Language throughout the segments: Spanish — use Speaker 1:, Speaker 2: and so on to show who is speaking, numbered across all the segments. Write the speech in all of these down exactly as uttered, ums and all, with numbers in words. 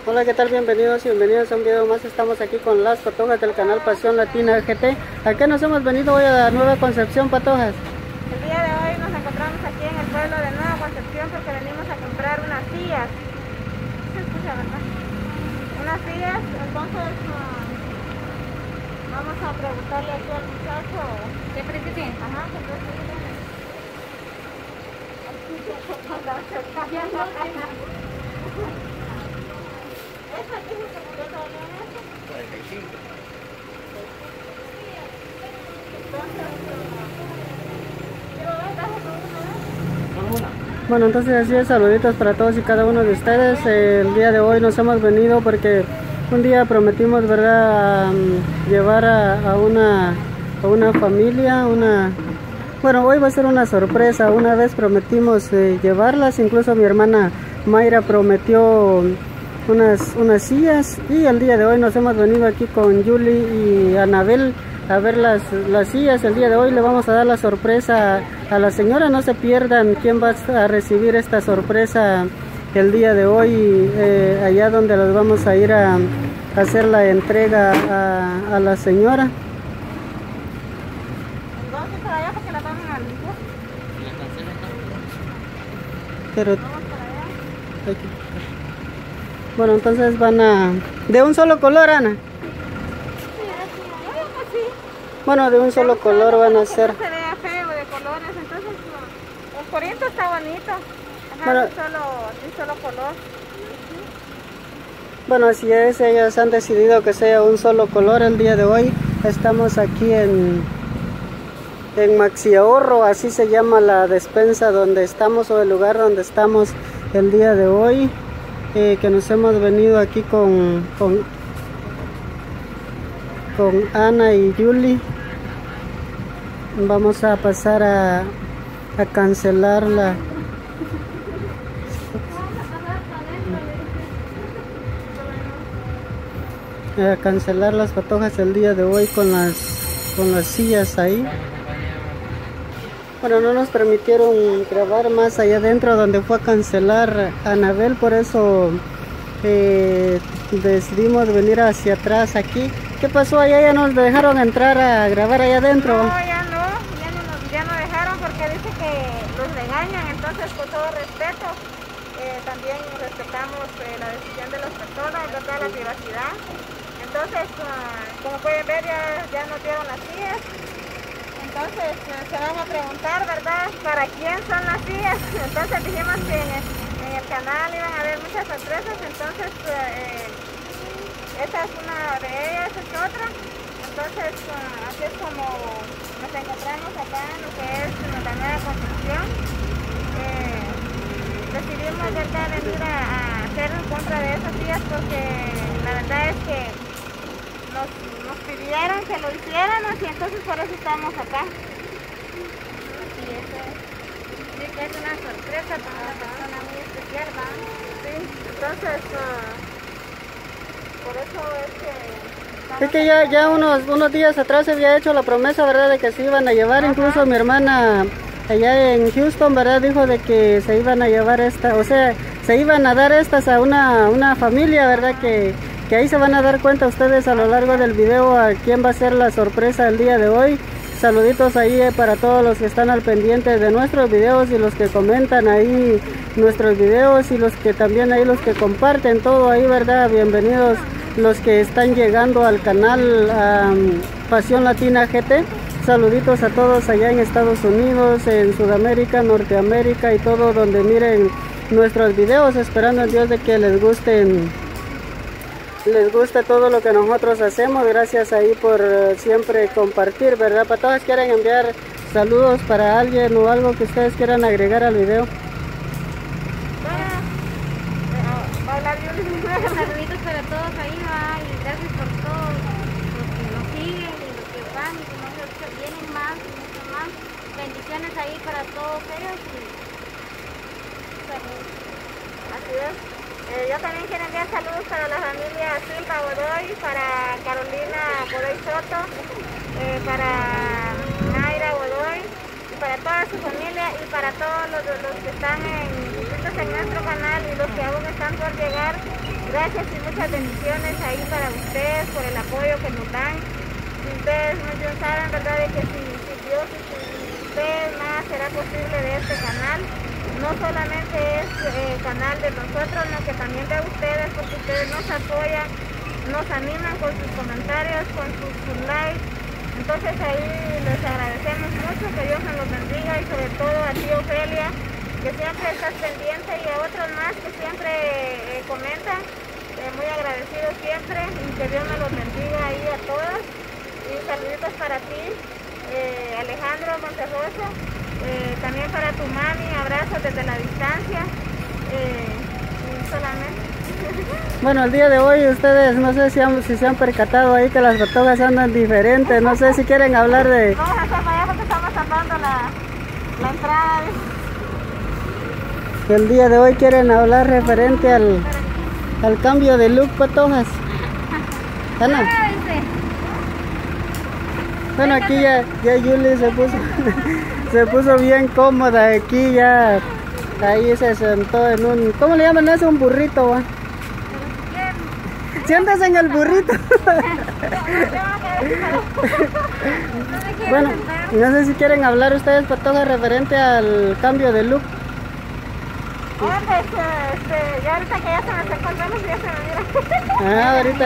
Speaker 1: Hola, ¿qué tal? Bienvenidos y bienvenidos a un video más. Estamos aquí con las patojas del canal Pasión Latina G T. ¿A qué nos hemos venido hoy a la Nueva Concepción, patojas?
Speaker 2: El día de hoy nos encontramos aquí en el pueblo de Nueva Concepción porque venimos a comprar unas sillas. Se escucha, ¿verdad? Unas sillas, entonces uh, vamos a preguntarle aquí al muchacho. ¿Qué precio tiene? Ajá, ¿qué precio tiene? ¿Esta aquí es como yo todavía en esto? cuarenta y cinco.
Speaker 1: Bueno, entonces así es, saluditos para todos y cada uno de ustedes. El día de hoy nos hemos venido porque un día prometimos, ¿verdad?, um, llevar a, a, una, a una familia, una... Bueno, hoy va a ser una sorpresa. Una vez prometimos eh, llevarlas, incluso mi hermana Mayra prometió unas, unas sillas, y el día de hoy nos hemos venido aquí con Yuli y Anabel a ver las, las sillas. El día de hoy le vamos a dar la sorpresa a la señora. No se pierdan quién va a recibir esta sorpresa el día de hoy, eh, allá donde los vamos a ir a, a hacer la entrega a, a la señora.
Speaker 2: Entonces para allá porque la van a limpiar.
Speaker 1: Pero
Speaker 2: Vamos para allá.
Speaker 1: aquí. Bueno, entonces van a... ¿De un solo color, Ana? Bueno, de un solo color van a ser.
Speaker 2: No se vea feo de colores, entonces no. El corriente está bonito. Ajá,
Speaker 1: Bueno,
Speaker 2: de un solo, de un solo color.
Speaker 1: Bueno, así es, ellas han decidido que sea un solo color el día de hoy. Estamos aquí en, en Maxi Ahorro, así se llama la despensa donde estamos, o el lugar donde estamos el día de hoy. Eh, que nos hemos venido aquí con, con, con Ana y Yuli. Vamos a pasar a, a cancelar la... a cancelar las patojas el día de hoy con las, con las sillas ahí. Bueno, no nos permitieron grabar más allá adentro donde fue a cancelar Anabel, por eso eh, decidimos venir hacia atrás aquí. ¿Qué pasó allá? ¿Ya nos dejaron entrar a grabar allá adentro?
Speaker 2: No, ya no, ya no, nos, ya no dejaron porque dice que los regañan, entonces con todo respeto, eh, también respetamos eh, la decisión de las personas, ¿verdad?, la privacidad. Entonces, uh, como pueden ver, ya, ya nos dieron las sillas. Entonces uh, se van a preguntar, ¿verdad?, ¿para quién son las sillas? Entonces dijimos que en el, en el canal iban a haber muchas sorpresas, entonces eh, esta es una de ellas, es otra. Entonces uh, así es como nos encontramos acá en lo que es la Nueva Concepción. Eh, decidimos, ¿verdad?, venir a, a hacer en contra de esas sillas porque la verdad es que nos, nos pidieron que lo hiciéramos y entonces por eso estamos acá. Así es. Sí, que es una sorpresa para una persona muy especial, ¿va? Sí, entonces uh, por eso es que...
Speaker 1: Es que ya, ya unos, unos días atrás se había hecho la promesa, ¿verdad?, de que se iban a llevar. Ajá. Incluso mi hermana allá en Houston, ¿verdad?, dijo de que se iban a llevar esta, o sea, se iban a dar estas a una, una familia, ¿verdad?, que, que ahí se van a dar cuenta ustedes a lo largo del video a quién va a ser la sorpresa el día de hoy. Saluditos ahí eh, para todos los que están al pendiente de nuestros videos y los que comentan ahí nuestros videos y los que también ahí los que comparten todo ahí, ¿verdad? Bienvenidos los que están llegando al canal um, Pasión Latina G T. Saluditos a todos allá en Estados Unidos, en Sudamérica, Norteamérica y todo donde miren nuestros videos, esperando en Dios de que les gusten, les guste todo lo que nosotros hacemos. Gracias ahí por uh, siempre compartir, ¿verdad? Para todos quieren enviar saludos para alguien o algo que ustedes quieran agregar al video.
Speaker 2: Saluditos para todos ahí, va, y gracias por todos los que nos siguen y los que van y los que vienen más y mucho más. Bendiciones ahí para todos ellos y saludos. Así es. Eh, yo también quiero enviar saludos para la familia Silva Godoy, para Carolina Godoy Soto, eh, para Mayra Godoy, y para toda su familia y para todos los, los que están en, inscritos en nuestro canal y los que aún están por llegar. Gracias y muchas bendiciones ahí para ustedes por el apoyo que nos dan. Si ustedes muy bien saben, ¿verdad? De que si, si Dios y si ustedes nada será posible de este canal. No solamente es el eh, canal de nosotros, sino que también de ustedes, porque ustedes nos apoyan, nos animan con sus comentarios, con sus, sus likes. Entonces ahí les agradecemos mucho, que Dios nos los bendiga y sobre todo a ti, Ofelia, que siempre estás pendiente, y a otros más que siempre eh, comentan. Eh, muy agradecidos siempre y que Dios nos los bendiga ahí a todos. Y saluditos para ti, eh, Alejandro Monterroso. Eh, también para tu mami, abrazos desde la distancia. Eh, y solamente.
Speaker 1: Bueno, el día de hoy ustedes no sé si, han, si se han percatado ahí que las patojas andan diferentes. No sé si quieren hablar de...
Speaker 2: Vamos a hacer para allá porque estamos andando la, la entrada.
Speaker 1: El día de hoy quieren hablar referente al, al cambio de look, patojas. Ana. Bueno, aquí ya, ya Yuli se puso, se puso bien cómoda aquí ya. Ahí se sentó en un... ¿Cómo le llaman eso? Un burrito, ¿va? Siéntese en el burrito. Bueno, no sé si quieren hablar ustedes, patojas, referente al cambio de look.
Speaker 2: Ah, pues, este, ya ahorita que ya se me secó el pelo, ya se me mira.
Speaker 1: Ah, ahorita.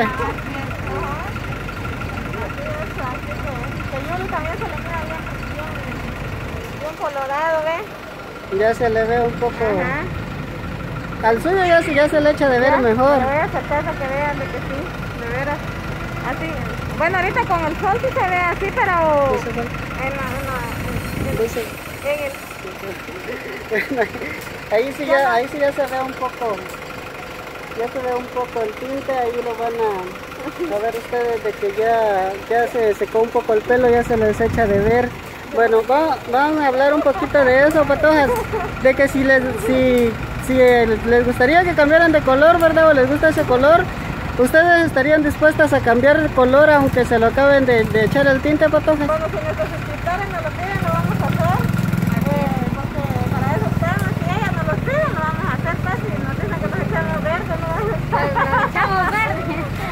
Speaker 2: Que Yuli también se le mira bien, bien, bien colorado, ¿ves?
Speaker 1: Ya se le ve un poco...
Speaker 2: Ajá.
Speaker 1: Al suyo ya, ya se le echa de ver
Speaker 2: Ya,
Speaker 1: mejor.
Speaker 2: Le voy a acercar para que vean de que sí, de veras. Así. Bueno, ahorita con el sol sí se ve así, pero...
Speaker 1: ¿Sí se ve?
Speaker 2: En la... En, la, en,
Speaker 1: ¿Sí se...
Speaker 2: en el...
Speaker 1: Bueno, ahí sí ya, ahí sí ya se ve un poco, ya se ve un poco el tinte, ahí lo van a, a ver ustedes de que ya, ya se secó un poco el pelo, ya se les echa de ver. Bueno, va, van a hablar un poquito de eso, patojas, de que si les, si, si les gustaría que cambiaran de color, ¿verdad? O les gusta ese color, ¿ustedes estarían dispuestas a cambiar de color aunque se lo acaben de, de echar el tinte, patojas?
Speaker 2: Bueno, si nuestros suscriptores nos lo piden, lo vamos a hacer. Eh, porque para eso estamos, si ellas nos lo piden, lo vamos a hacer, pues, si nos dicen que nos echamos verde, no vamos a echar. Nos echamos verde.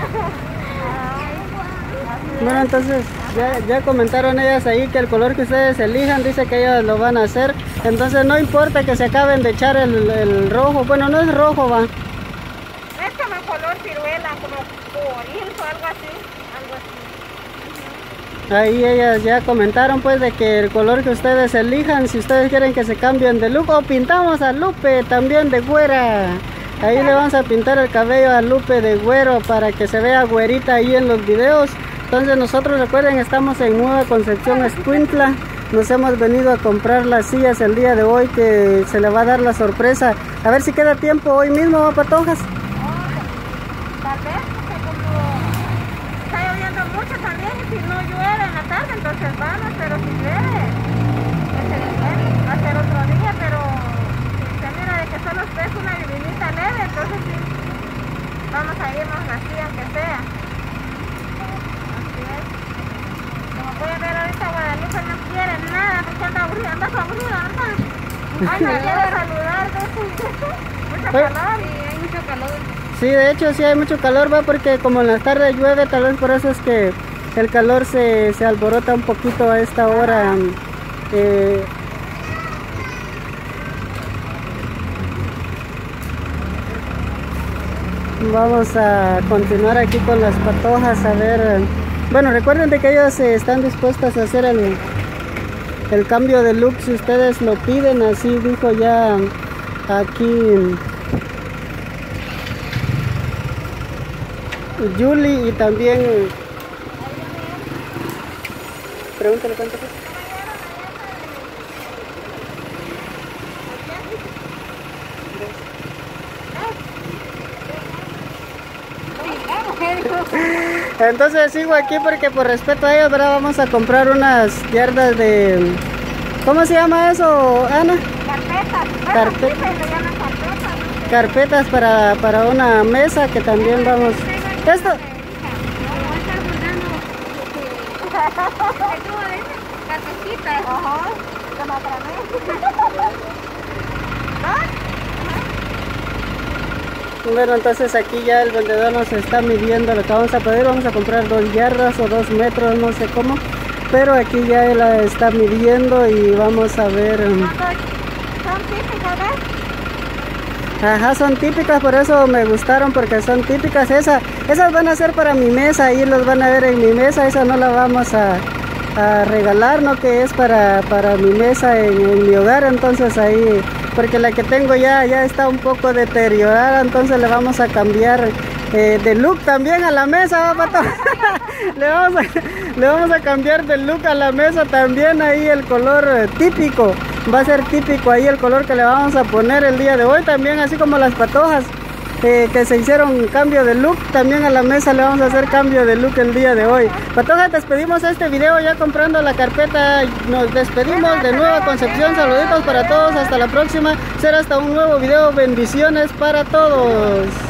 Speaker 1: Bueno, entonces ya, ya comentaron ellas ahí que el color que ustedes elijan, dice que ellas lo van a hacer. Entonces no importa que se acaben de echar el, el rojo, bueno, no es rojo, va.
Speaker 2: Es como el color ciruela, como boril o algo así, algo así.
Speaker 1: Ahí ellas ya comentaron pues de que el color que ustedes elijan, si ustedes quieren que se cambien de look, o pintamos a Lupe también de güera. Ahí le vamos a pintar el cabello a Lupe de güero para que se vea güerita ahí en los videos. Entonces nosotros, recuerden, estamos en Nueva Concepción, Escuintla. Nos hemos venido a comprar las sillas el día de hoy, que se le va a dar la sorpresa. A ver si queda tiempo hoy mismo, ¿va, patojas?
Speaker 2: Tal vez, porque como está lloviendo mucho también, y si no llueve en la tarde, entonces vamos, pero si llueve, ese día va a ser otro día, pero si se mira de que solo es una lluvinita leve, entonces sí, vamos a irnos así, aunque sea. Así es. Como pueden ver ahorita, Guadalupe no quiere nada, porque anda aburrida, anda aburrida, ¿verdad? Ay, no quiero saludar, mucho calor, y hay mucho calor.
Speaker 1: Sí, de hecho sí hay mucho calor, va, porque como en las tardes llueve, tal vez por eso es que el calor se, se alborota un poquito a esta hora. Eh, vamos a continuar aquí con las patojas, a ver. Bueno, recuerden de que ellas eh, están dispuestas a hacer el, el cambio de look si ustedes lo piden, así dijo ya aquí Yuli, y también pregúntale cuánto es. Entonces sigo aquí porque por respeto a ellos, ¿verdad? Vamos a comprar unas yardas de... ¿Cómo se llama eso, Ana?
Speaker 2: Carpetas.
Speaker 1: Carpe...
Speaker 2: Sí, se le llaman carpetas.
Speaker 1: Carpetas para, para una mesa que también vamos... Esto...
Speaker 2: Ajá. Como para mí.
Speaker 1: Bueno, entonces aquí ya el vendedor nos está midiendo lo que vamos a pedir. Vamos a comprar dos yardas o dos metros, no sé cómo. Pero aquí ya él la está midiendo y vamos a ver.
Speaker 2: Son típicas, ¿ves?
Speaker 1: Ajá, son típicas, por eso me gustaron, porque son típicas. Esa, esas van a ser para mi mesa, ahí los van a ver en mi mesa. Esa no la vamos a, a regalar, no, que es para, para mi mesa en, en mi hogar. Entonces ahí, porque la que tengo ya, ya está un poco deteriorada, entonces le vamos a cambiar eh, de look también a la mesa, ¿va, Pato? le, vamos a, le vamos a cambiar de look a la mesa también, ahí el color eh, típico. Va a ser típico ahí el color que le vamos a poner el día de hoy. También así como las patojas eh, que se hicieron cambio de look, también a la mesa le vamos a hacer cambio de look el día de hoy. Patojas, despedimos este video ya comprando la carpeta. Nos despedimos de Nueva Concepción. Saluditos para todos, hasta la próxima. Será hasta un nuevo video. Bendiciones para todos.